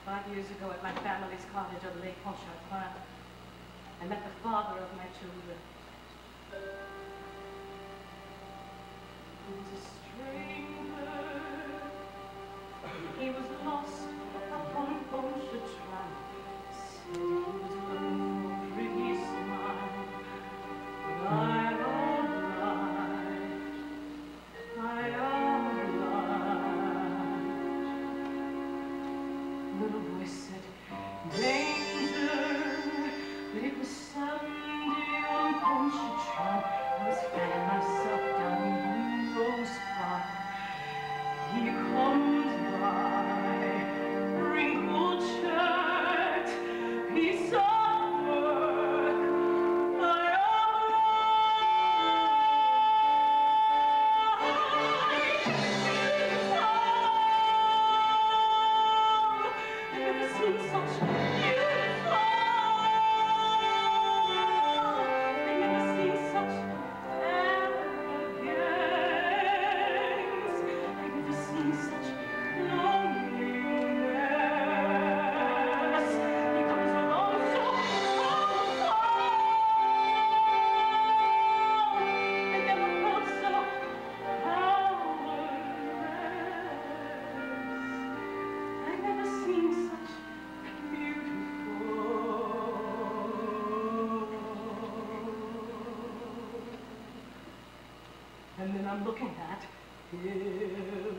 5 years ago at my family's cottage on Lake Pontchartrain. I met the father of my children. He was a stranger. He was lost upon Pontchartrain. Said he was looking for a pretty smile. But I'm little voice said, danger, but it was Sunday on Pontchartrain. I was fanning myself down in Rose Park. He comes by, wrinkled shirt, piece of work, I And then I'm looking at him.